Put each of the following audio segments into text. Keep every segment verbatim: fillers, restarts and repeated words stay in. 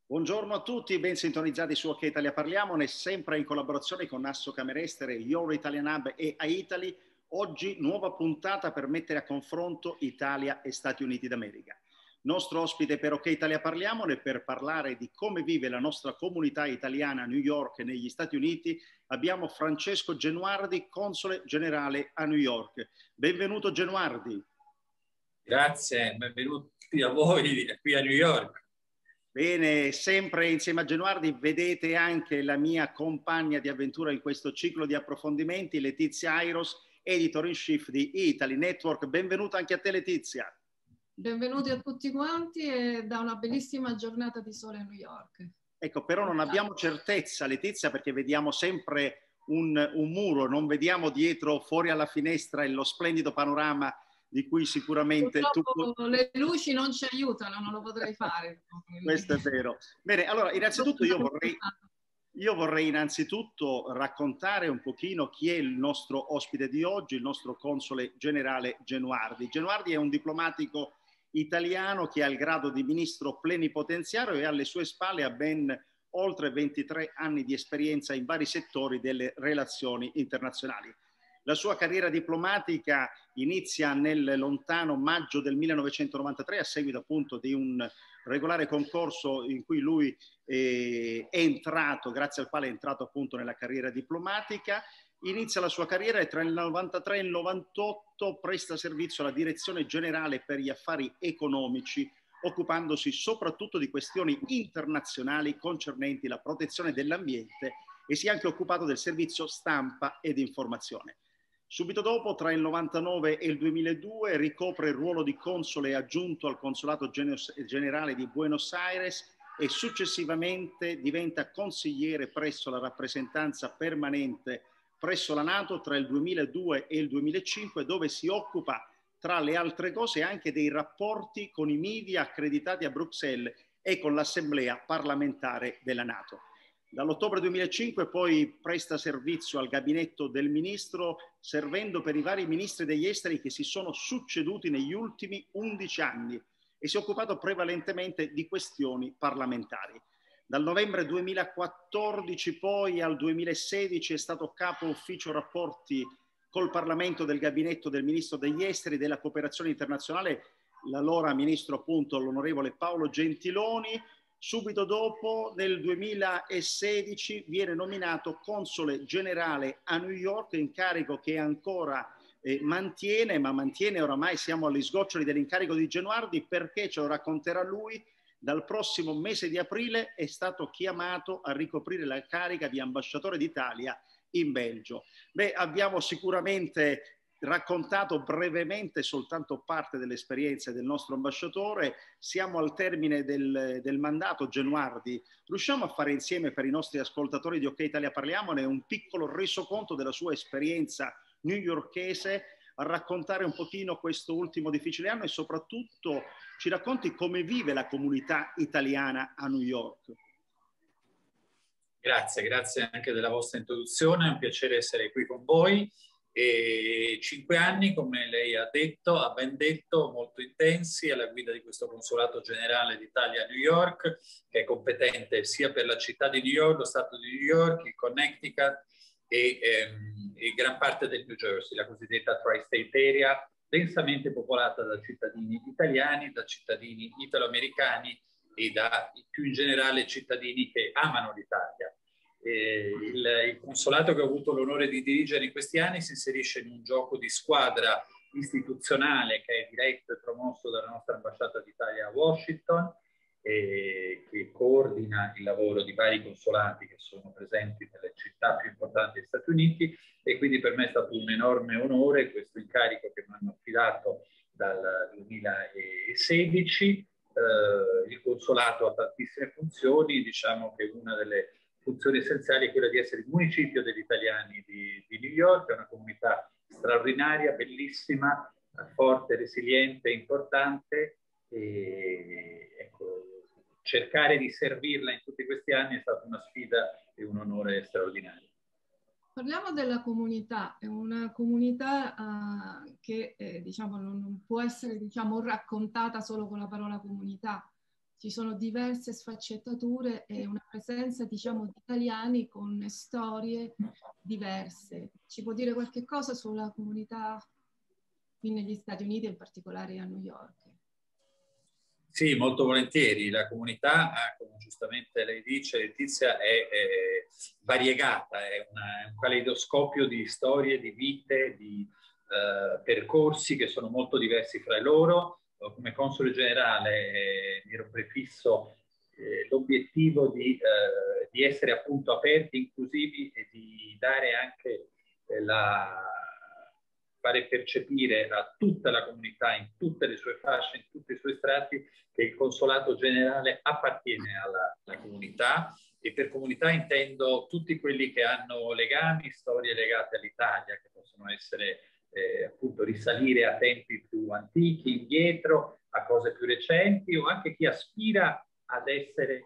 Buongiorno a tutti, ben sintonizzati su Ok Italia Parliamone, sempre in collaborazione con Assocamere Estere, Your Italian Hub e iItaly. Oggi nuova puntata per mettere a confronto Italia e Stati Uniti d'America. Nostro ospite per Ok Italia Parliamone per parlare di come vive la nostra comunità italiana a New York e negli Stati Uniti abbiamo Francesco Genuardi, console generale a New York. Benvenuto Genuardi. Grazie, benvenuti a voi qui a New York. Bene, sempre insieme a Genuardi vedete anche la mia compagna di avventura in questo ciclo di approfondimenti, Letizia Airos, editor in chief di Italy Network. Benvenuta anche a te, Letizia. Benvenuti a tutti quanti e da una bellissima giornata di sole a New York. Ecco, però non abbiamo certezza, Letizia, perché vediamo sempre un, un muro, non vediamo dietro, fuori alla finestra, lo splendido panorama di cui sicuramente Purtroppo tu... le luci non ci aiutano, non lo potrei fare. Questo è vero. Bene, allora innanzitutto io vorrei, io vorrei innanzitutto raccontare un pochino chi è il nostro ospite di oggi, il nostro console generale Genuardi. Genuardi è un diplomatico italiano che ha il grado di ministro plenipotenziario e alle sue spalle ha ben oltre ventitré anni di esperienza in vari settori delle relazioni internazionali. La sua carriera diplomatica inizia nel lontano maggio del millenovecentonovantatré a seguito appunto di un regolare concorso in cui lui eh, è entrato, grazie al quale è entrato appunto nella carriera diplomatica. Inizia la sua carriera e tra il novantatré e il novantotto presta servizio alla Direzione Generale per gli Affari Economici, occupandosi soprattutto di questioni internazionali concernenti la protezione dell'ambiente e si è anche occupato del servizio stampa ed informazione. Subito dopo, tra il novantanove e il duemiladue, ricopre il ruolo di console aggiunto al Consolato Generale di Buenos Aires e successivamente diventa consigliere presso la rappresentanza permanente presso la NATO tra il duemiladue e il duemilacinque, dove si occupa, tra le altre cose, anche dei rapporti con i media accreditati a Bruxelles e con l'Assemblea parlamentare della NATO. Dall'ottobre duemilacinque poi presta servizio al gabinetto del ministro, servendo per i vari ministri degli esteri che si sono succeduti negli ultimi undici anni e si è occupato prevalentemente di questioni parlamentari. Dal novembre duemilaquattordici poi al duemilasedici è stato capo ufficio rapporti col Parlamento del gabinetto del ministro degli esteri e della cooperazione internazionale, l'allora ministro appunto l'onorevole Paolo Gentiloni. Subito dopo, nel duemilasedici, viene nominato console generale a New York, incarico che ancora eh, mantiene, ma mantiene oramai, siamo agli sgoccioli dell'incarico di Genuardi, perché, ce lo racconterà lui, dal prossimo mese di aprile è stato chiamato a ricoprire la carica di ambasciatore d'Italia in Belgio. Beh, abbiamo sicuramente raccontato brevemente soltanto parte delle esperienze del nostro ambasciatore. Siamo al termine del, del mandato, Genuardi. Riusciamo a fare insieme per i nostri ascoltatori di Ok Italia Parliamone un piccolo resoconto della sua esperienza newyorkese, a raccontare un pochino questo ultimo difficile anno e soprattutto ci racconti come vive la comunità italiana a New York. Grazie, grazie anche della vostra introduzione, è un piacere essere qui con voi. E cinque anni, come lei ha detto, ha ben detto, molto intensi alla guida di questo Consolato Generale d'Italia a New York, che è competente sia per la città di New York, lo Stato di New York, il Connecticut e, ehm, e gran parte del New Jersey, la cosiddetta Tri-State Area, densamente popolata da cittadini italiani, da cittadini italo-americani e da più in generale cittadini che amano l'Italia. Eh, il, il consolato che ho avuto l'onore di dirigere in questi anni si inserisce in un gioco di squadra istituzionale che è diretto e promosso dalla nostra ambasciata d'Italia a Washington, eh, che coordina il lavoro di vari consolati che sono presenti nelle città più importanti degli Stati Uniti, e quindi per me è stato un enorme onore questo incarico che mi hanno affidato dal duemilasedici. Eh, il consolato ha tantissime funzioni, diciamo che una delle funzione essenziale è quella di essere il municipio degli italiani di, di New York, è una comunità straordinaria, bellissima, forte, resiliente, importante, e ecco, cercare di servirla in tutti questi anni è stata una sfida e un onore straordinario. Parliamo della comunità, è una comunità uh, che eh, diciamo, non, non può essere diciamo, raccontata solo con la parola comunità, ci sono diverse sfaccettature e una presenza, diciamo, di italiani con storie diverse. Ci può dire qualche cosa sulla comunità qui negli Stati Uniti, in particolare a New York? Sì, molto volentieri. La comunità, come giustamente lei dice, Letizia, è, è variegata, è, una, è un caleidoscopio di storie, di vite, di eh, percorsi che sono molto diversi fra loro. Come console generale eh, mi ero prefisso eh, l'obiettivo di, eh, di essere appunto aperti, inclusivi e di dare anche eh, la fare percepire a tutta la comunità, in tutte le sue fasce, in tutti i suoi strati, che il consolato generale appartiene alla, alla comunità, e per comunità intendo tutti quelli che hanno legami, storie legate all'Italia, che possono essere eh, appunto risalire a tempi più antichi, indietro, a cose più recenti, o anche chi aspira ad essere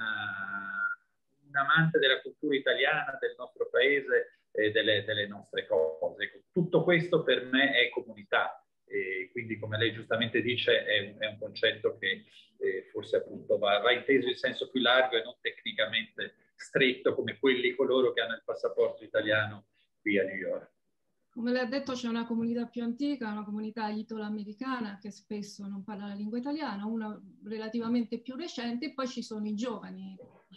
una, un amante della cultura italiana, del nostro paese, e delle, delle nostre cose. Tutto questo per me è comunità, e quindi, come lei giustamente dice, è un, è un concetto che eh, forse appunto va, va inteso in senso più largo e non tecnicamente stretto come quelli coloro che hanno il passaporto italiano qui a New York. Come lei ha detto, c'è una comunità più antica, una comunità italo-americana che spesso non parla la lingua italiana, una relativamente più recente, e poi ci sono i giovani,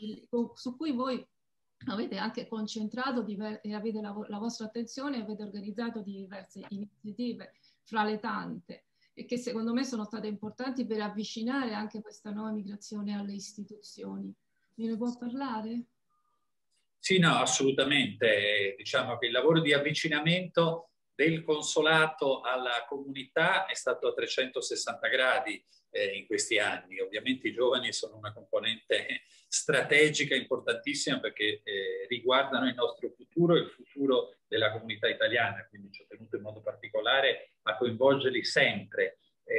su cui voi avete anche concentrato e avete la, la vostra attenzione, avete organizzato diverse iniziative fra le tante, e che secondo me sono state importanti per avvicinare anche questa nuova migrazione alle istituzioni. Me ne può parlare? Sì, no, assolutamente. Diciamo che il lavoro di avvicinamento del consolato alla comunità è stato a trecentosessanta gradi eh, in questi anni. Ovviamente i giovani sono una componente strategica importantissima, perché eh, riguardano il nostro futuro e il futuro della comunità italiana, quindi ci ho tenuto in modo particolare a coinvolgerli sempre.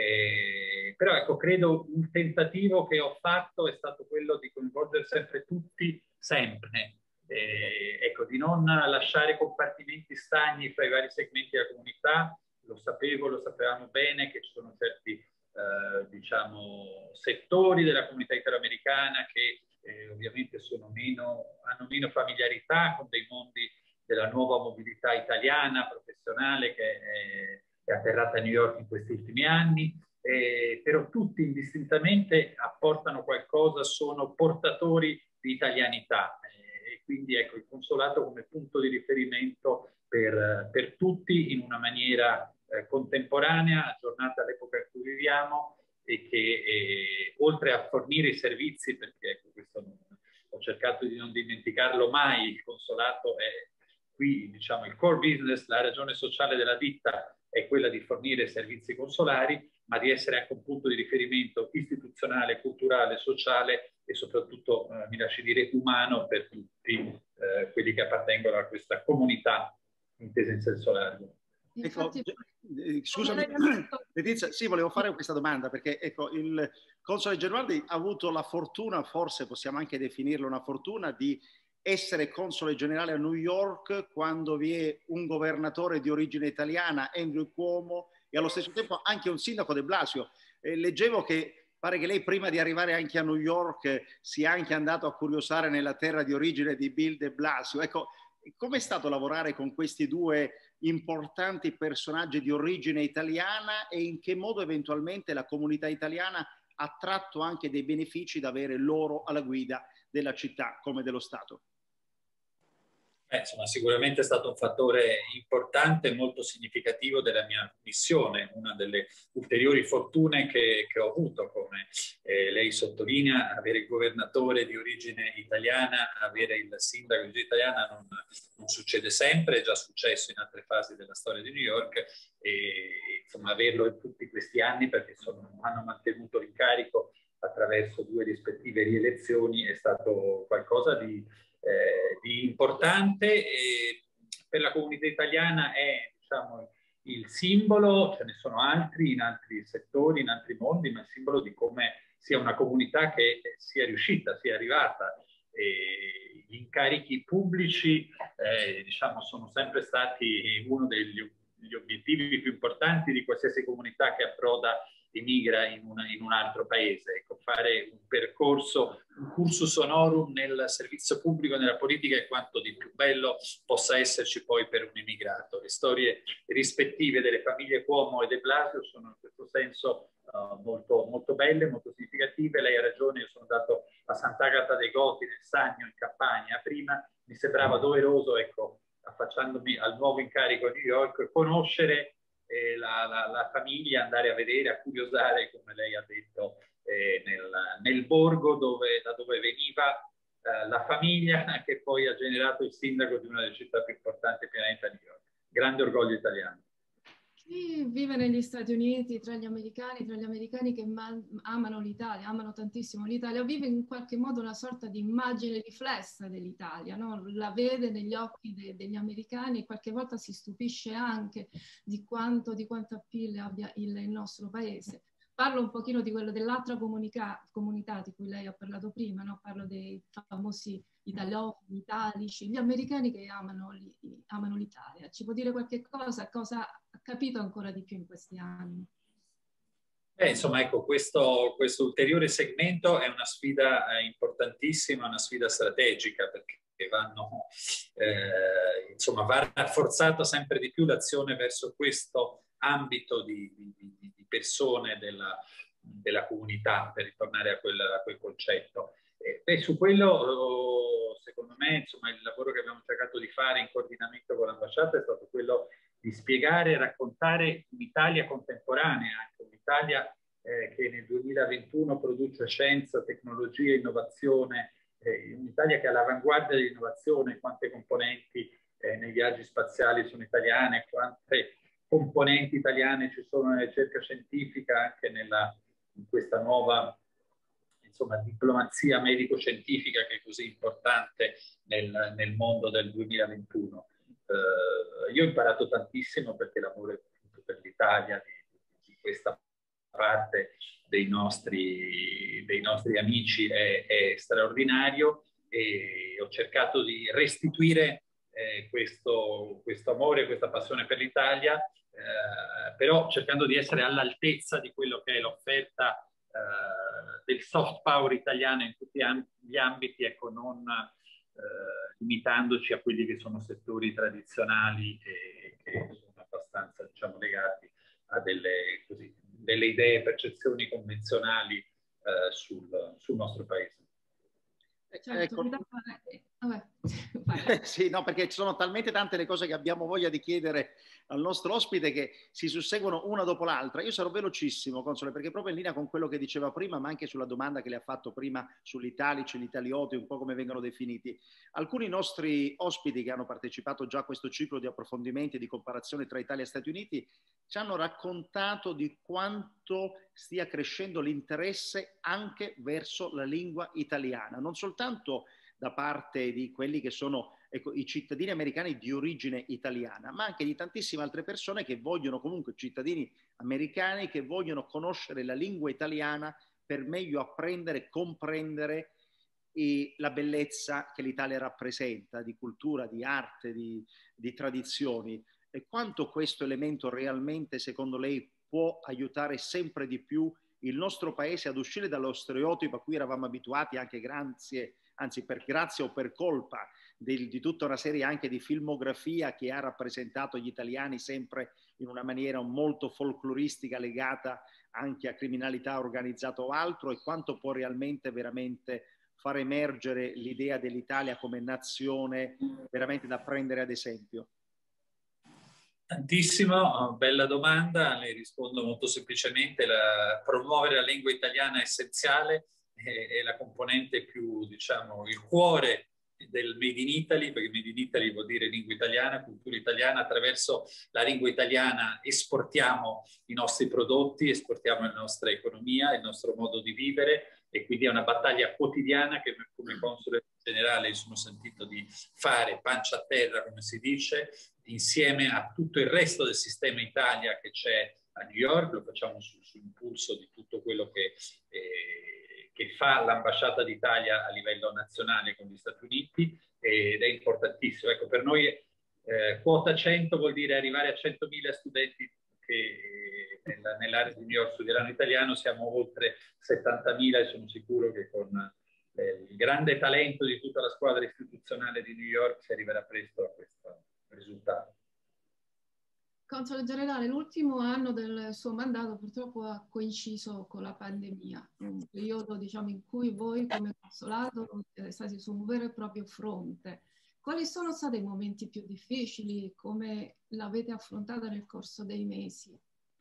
Eh, però ecco, credo un tentativo che ho fatto è stato quello di coinvolgere sempre tutti, sempre. Eh, ecco, di non lasciare compartimenti stagni fra i vari segmenti della comunità. Lo sapevo, lo sapevamo bene che ci sono certi eh, diciamo settori della comunità italoamericana che eh, ovviamente sono meno, hanno meno familiarità con dei mondi della nuova mobilità italiana professionale che è, è atterrata a New York in questi ultimi anni, eh, però tutti indistintamente apportano qualcosa, sono portatori di italianità. Quindi ecco, il consolato come punto di riferimento per, per tutti in una maniera eh, contemporanea, aggiornata all'epoca in cui viviamo, e che eh, oltre a fornire i servizi, perché ecco, questo non, ho cercato di non dimenticarlo mai, il consolato è qui, diciamo, il core business, la ragione sociale della ditta è quella di fornire servizi consolari, ma di essere anche un punto di riferimento istituzionale, culturale, sociale e soprattutto, eh, mi lasci dire, umano per tutti eh, quelli che appartengono a questa comunità intesa in senso largo. Ecco, scusami, Letizia, sì, volevo fare questa domanda perché ecco, il console Genuardi ha avuto la fortuna, forse possiamo anche definirlo una fortuna, di essere console generale a New York quando vi è un governatore di origine italiana, Andrew Cuomo, e allo stesso tempo anche un sindaco de Blasio. Eh, leggevo che pare che lei prima di arrivare anche a New York sia anche andato a curiosare nella terra di origine di Bill de Blasio. Ecco, com'è stato lavorare con questi due importanti personaggi di origine italiana e in che modo eventualmente la comunità italiana ha tratto anche dei benefici da avere loro alla guida della città come dello Stato? Eh, insomma, sicuramente è stato un fattore importante e molto significativo della mia missione, una delle ulteriori fortune che, che ho avuto, come eh, lei sottolinea, avere il governatore di origine italiana, avere il sindaco di origine italiana non, non succede sempre, è già successo in altre fasi della storia di New York, e insomma averlo in tutti questi anni, perché sono, hanno mantenuto l'incarico attraverso due rispettive rielezioni, è stato qualcosa di Eh, di importante, e per la comunità italiana è, diciamo, il simbolo, ce ne sono altri in altri settori, in altri mondi, ma il simbolo di come sia una comunità che sia riuscita, sia arrivata. E gli incarichi pubblici eh, diciamo, sono sempre stati uno degli, degli obiettivi più importanti di qualsiasi comunità che approda emigra in, una, in un altro paese. Ecco, fare un percorso, un cursus honorum nel servizio pubblico, nella politica, è quanto di più bello possa esserci poi per un emigrato. Le storie rispettive delle famiglie Cuomo e De Blasio sono in questo senso uh, molto, molto belle, molto significative. Lei ha ragione, io sono andato a Sant'Agata dei Goti, nel Sannio, in Campania, prima. Mi sembrava doveroso, ecco, affacciandomi al nuovo incarico a New York, conoscere eh, la, la, la famiglia, andare a vedere, a curiosare, come lei ha detto, eh, nel, nel borgo dove, da dove veniva eh, la famiglia che poi ha generato il sindaco di una delle città più importanti del pianeta, New York. Grande orgoglio italiano. Chi vive negli Stati Uniti, tra gli americani, tra gli americani che amano l'Italia, amano tantissimo l'Italia, vive in qualche modo una sorta di immagine riflessa dell'Italia, no? La vede negli occhi de degli americani e qualche volta si stupisce anche di quanto, di quanto appeal abbia il, il nostro paese. Parlo un pochino di quello dell'altra comunità di cui lei ha parlato prima, no? Parlo dei famosi italiofili, italici, gli americani che amano l'Italia. Ci può dire qualche cosa? Cosa ha capito ancora di più in questi anni? Eh, insomma, ecco, questo, questo ulteriore segmento è una sfida eh, importantissima, una sfida strategica, perché vanno, eh, insomma, va rafforzata sempre di più l'azione verso questo ambito di, di, di persone della, della comunità, per ritornare a quel, a quel concetto. E, beh, su quello, secondo me, insomma, il lavoro che abbiamo cercato di fare in coordinamento con l'ambasciata è stato quello di spiegare e raccontare un'Italia contemporanea, anche un'Italia eh, che nel duemilaventuno produce scienza, tecnologia e innovazione, eh, un'Italia che è all'avanguardia dell'innovazione, quante componenti eh, nei viaggi spaziali sono italiane, quante componenti italiane ci sono nella ricerca scientifica, anche nella, in questa nuova, insomma, diplomazia medico-scientifica che è così importante nel, nel mondo del duemilaventuno. Uh, io ho imparato tantissimo, perché lavoro per l'Italia di, di questa parte dei nostri, dei nostri amici è, è straordinario, e ho cercato di restituire eh, questo, questo amore, questa passione per l'Italia, eh, però cercando di essere all'altezza di quello che è l'offerta eh, del soft power italiano in tutti gli ambiti, ecco, non Eh, limitandoci a quelli che sono settori tradizionali e che sono abbastanza, diciamo, legati a delle, così, delle idee e percezioni convenzionali eh, sul, sul nostro paese. Certo, ecco. Vabbè. Sì, no, perché ci sono talmente tante le cose che abbiamo voglia di chiedere al nostro ospite che si susseguono una dopo l'altra. Io sarò velocissimo, Console, perché proprio in linea con quello che diceva prima, ma anche sulla domanda che le ha fatto prima sugli italici, gli italioti, un po' come vengono definiti. Alcuni nostri ospiti che hanno partecipato già a questo ciclo di approfondimenti e di comparazione tra Italia e Stati Uniti ci hanno raccontato di quanto stia crescendo l'interesse anche verso la lingua italiana, non soltanto da parte di quelli che sono, ecco, i cittadini americani di origine italiana, ma anche di tantissime altre persone che vogliono, comunque cittadini americani, che vogliono conoscere la lingua italiana per meglio apprendere e comprendere e la bellezza che l'Italia rappresenta, di cultura, di arte, di, di tradizioni. E quanto questo elemento realmente, secondo lei, può aiutare sempre di più il nostro paese ad uscire dallo stereotipo a cui eravamo abituati, anche grazie, anzi per grazia o per colpa di, di tutta una serie anche di filmografia che ha rappresentato gli italiani sempre in una maniera molto folcloristica, legata anche a criminalità organizzata o altro, e quanto può realmente veramente far emergere l'idea dell'Italia come nazione veramente da prendere ad esempio? Tantissimo, bella domanda, le rispondo molto semplicemente. La, promuovere la lingua italiana è essenziale, è, è la componente più, diciamo, il cuore del Made in Italy, perché Made in Italy vuol dire lingua italiana, cultura italiana. Attraverso la lingua italiana esportiamo i nostri prodotti, esportiamo la nostra economia, il nostro modo di vivere, e quindi è una battaglia quotidiana che come console generale sono sentito di fare, pancia a terra, come si dice, insieme a tutto il resto del sistema Italia che c'è a New York. Lo facciamo su, su impulso di tutto quello che, eh, che fa l'ambasciata d'Italia a livello nazionale con gli Stati Uniti, ed è importantissimo. Ecco, per noi eh, quota cento vuol dire arrivare a centomila studenti che, nella, nell'area di New York studieranno italiano, siamo oltre settantamila e sono sicuro che con eh, il grande talento di tutta la squadra istituzionale di New York si arriverà presto a questo risultato. Console Generale, l'ultimo anno del suo mandato purtroppo ha coinciso con la pandemia, un periodo diciamo, in cui voi come consolato siete stati su un vero e proprio fronte. Quali sono stati i momenti più difficili? Come l'avete affrontata nel corso dei mesi?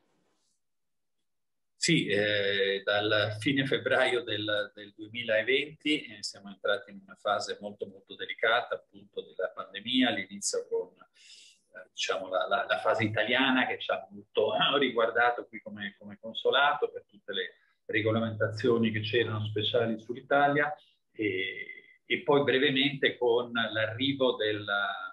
Sì, eh, dal fine febbraio del, del duemilaventi eh, siamo entrati in una fase molto molto delicata appunto della pandemia, all'inizio con diciamo, la, la, la fase italiana che ci ha molto riguardato qui come, come consolato per tutte le regolamentazioni che c'erano speciali sull'Italia e, e poi brevemente con l'arrivo del,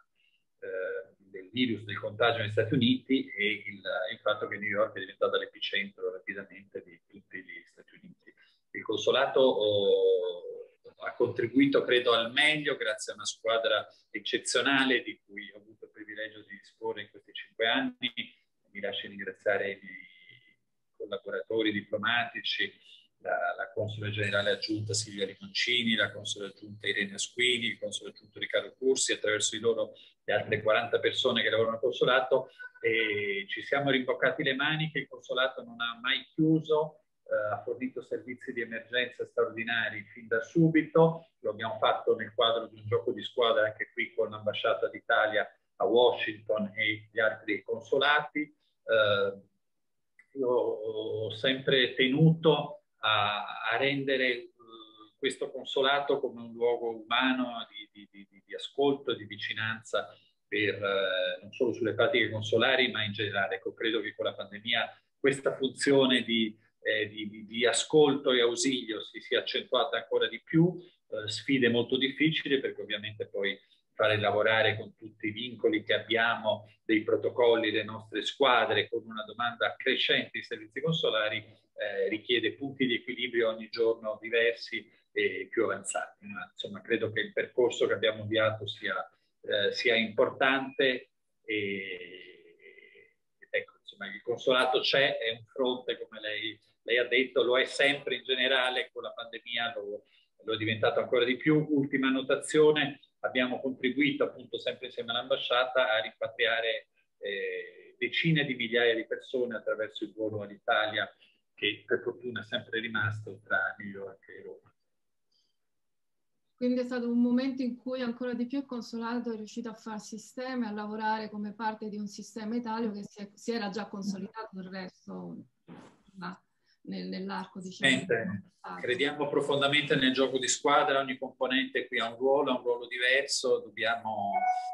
eh, del virus, del contagio negli Stati Uniti e il, il fatto che New York è diventata l'epicentro rapidamente di tutti gli Stati Uniti. Il consolato oh, ha contribuito, credo, al meglio grazie a una squadra eccezionale di cui ho avuto il privilegio di disporre in questi cinque anni. Mi lascio ringraziare i miei collaboratori diplomatici, la, la console generale aggiunta Silvia Limoncini, la console aggiunta Irene Asquini, il console aggiunto Riccardo Cursi, attraverso di loro le altre quaranta persone che lavorano al consolato, e ci siamo rimboccati le maniche. Il consolato non ha mai chiuso, ha fornito servizi di emergenza straordinari fin da subito, lo abbiamo fatto nel quadro di un gioco di squadra anche qui con l'ambasciata d'Italia a Washington e gli altri consolati. Eh, io ho sempre tenuto a, a rendere uh, questo consolato come un luogo umano di, di, di, di ascolto e di vicinanza per, eh, non solo sulle pratiche consolari ma in generale. Ecco, credo che con la pandemia questa funzione di Eh, di, di, di ascolto e ausilio si sia accentuata ancora di più, eh, sfide molto difficili perché ovviamente poi fare lavorare con tutti i vincoli che abbiamo dei protocolli, le nostre squadre con una domanda crescente di servizi consolari eh, richiede punti di equilibrio ogni giorno diversi e più avanzati. Ma insomma credo che il percorso che abbiamo avviato sia, eh, sia importante e ecco, insomma, il consolato c'è, è un fronte come lei Lei ha detto, lo è sempre in generale, con la pandemia lo, lo è diventato ancora di più. Ultima annotazione, abbiamo contribuito appunto sempre insieme all'ambasciata a rimpatriare eh, decine di migliaia di persone attraverso il volo all'Italia che per fortuna è sempre rimasto tra New York e Roma. Quindi è stato un momento in cui ancora di più il consolato è riuscito a far sistema e a lavorare come parte di un sistema Italia che si, è, si era già consolidato del resto ma nell'arco diciamo. Crediamo profondamente nel gioco di squadra, ogni componente qui ha un ruolo, ha un ruolo diverso, dobbiamo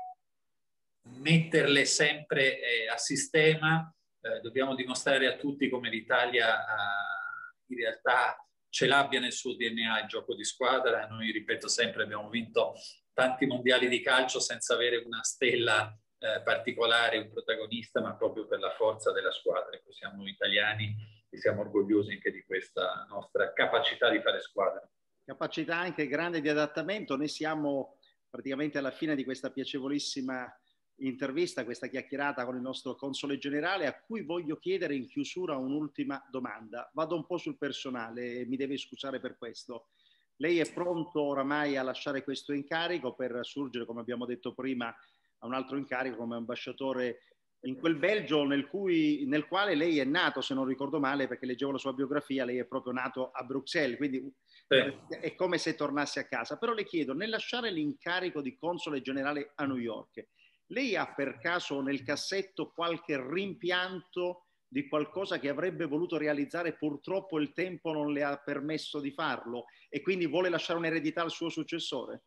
metterle sempre eh, a sistema, eh, dobbiamo dimostrare a tutti come l'Italia eh, in realtà ce l'abbia nel suo D N A il gioco di squadra. Noi, ripeto sempre, abbiamo vinto tanti mondiali di calcio senza avere una stella eh, particolare, un protagonista, ma proprio per la forza della squadra. Ecco, siamo italiani e siamo orgogliosi anche di questa nostra capacità di fare squadra. Capacità anche grande di adattamento. Noi siamo praticamente alla fine di questa piacevolissima intervista, questa chiacchierata con il nostro console generale, a cui voglio chiedere in chiusura un'ultima domanda. Vado un po' sul personale e mi deve scusare per questo. Lei è pronto oramai a lasciare questo incarico per assurgere, come abbiamo detto prima, a un altro incarico come ambasciatore in quel Belgio nel, cui, nel quale lei è nato, se non ricordo male, perché leggevo la sua biografia, lei è proprio nato a Bruxelles, quindi sì, è come se tornasse a casa. Però le chiedo, nel lasciare l'incarico di console generale a New York, lei ha per caso nel cassetto qualche rimpianto di qualcosa che avrebbe voluto realizzare, purtroppo il tempo non le ha permesso di farlo e quindi vuole lasciare un'eredità al suo successore?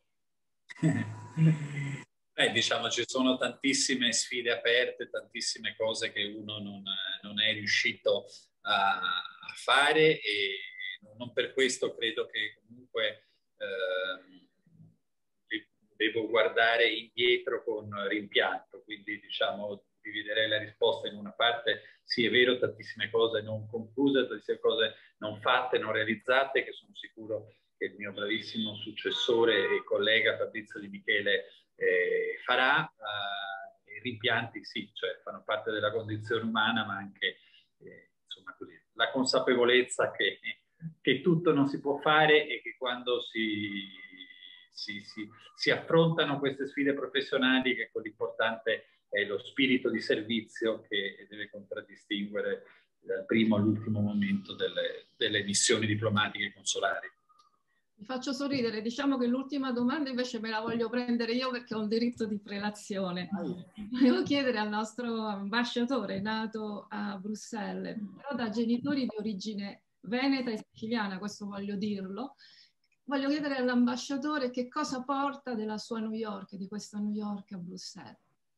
Eh, diciamo, ci sono tantissime sfide aperte, tantissime cose che uno non, non è riuscito a, a fare e non per questo credo che comunque eh, devo guardare indietro con rimpianto. Quindi diciamo dividerei la risposta in una parte: sì, è vero, tantissime cose non concluse, tantissime cose non fatte, non realizzate, che sono sicuro che il mio bravissimo successore e collega Fabrizio Di Michele eh, farà. Uh, i rimpianti sì, cioè fanno parte della condizione umana, ma anche eh, insomma così, la consapevolezza che, che tutto non si può fare e che quando si, si, si, si affrontano queste sfide professionali, che l'importante è lo spirito di servizio che deve contraddistinguere dal primo all'ultimo momento delle, delle missioni diplomatiche e consolari. Mi faccio sorridere, diciamo che l'ultima domanda invece me la voglio prendere io perché ho un diritto di prelazione. Volevo chiedere al nostro ambasciatore nato a Bruxelles, però da genitori di origine veneta e siciliana, questo voglio dirlo, voglio chiedere all'ambasciatore che cosa porta della sua New York, di questa New York a Bruxelles.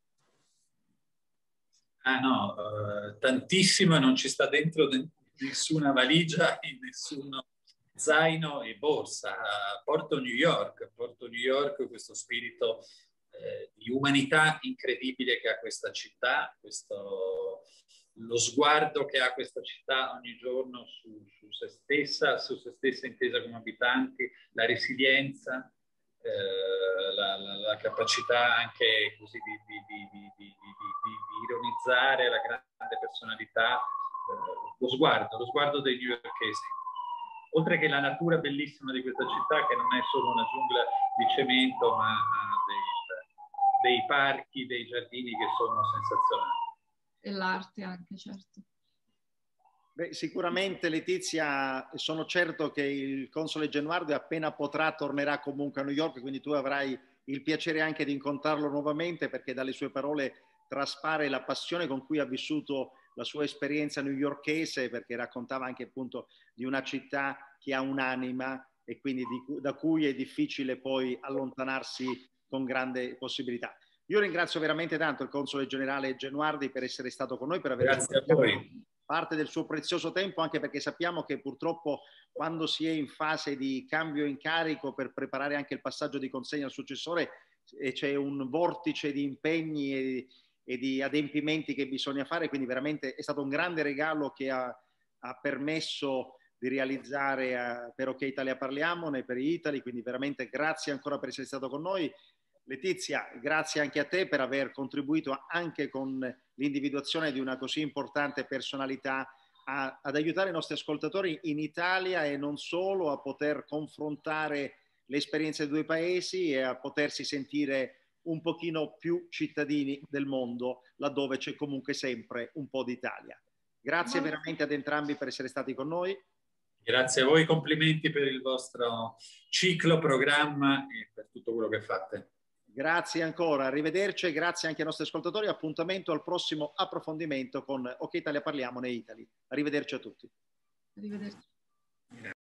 Ah no, uh, tantissimo, non ci sta dentro nessuna valigia, in nessun zaino e borsa. Uh, porto New York, porto New York questo spirito eh, di umanità incredibile che ha questa città, questo, lo sguardo che ha questa città ogni giorno su, su se stessa, su se stessa intesa come abitanti, la resilienza, eh, la, la, la capacità anche così di, di, di, di, di, di, di ironizzare, la grande personalità, eh, lo sguardo, lo sguardo dei newyorkesi. Oltre che la natura bellissima di questa città, che non è solo una giungla di cemento, ma dei, dei parchi, dei giardini che sono sensazionali. E l'arte anche, certo. Beh, sicuramente Letizia, sono certo che il console Genuardi appena potrà tornerà comunque a New York, quindi tu avrai il piacere anche di incontrarlo nuovamente, perché dalle sue parole traspare la passione con cui ha vissuto la sua esperienza newyorkese, perché raccontava anche appunto di una città che ha un'anima e quindi di, da cui è difficile poi allontanarsi con grande possibilità. Io ringrazio veramente tanto il console generale Genuardi per essere stato con noi, per aver Grazie a voi. parte del suo prezioso tempo, anche perché sappiamo che purtroppo quando si è in fase di cambio incarico per preparare anche il passaggio di consegna al successore c'è un vortice di impegni e, e di adempimenti che bisogna fare, quindi veramente è stato un grande regalo che ha, ha permesso di realizzare a, per OK Italia Parliamone, per Italy, quindi veramente grazie ancora per essere stato con noi. Letizia, grazie anche a te per aver contribuito anche con l'individuazione di una così importante personalità a, ad aiutare i nostri ascoltatori in Italia e non solo, a poter confrontare le esperienze dei due paesi e a potersi sentire un pochino più cittadini del mondo, laddove c'è comunque sempre un po' d'Italia. Grazie veramente ad entrambi per essere stati con noi. Grazie a voi, complimenti per il vostro ciclo, programma e per tutto quello che fate. Grazie ancora, arrivederci e grazie anche ai nostri ascoltatori. Appuntamento al prossimo approfondimento con OK Italia Parliamone Italy. Arrivederci a tutti. Arrivederci.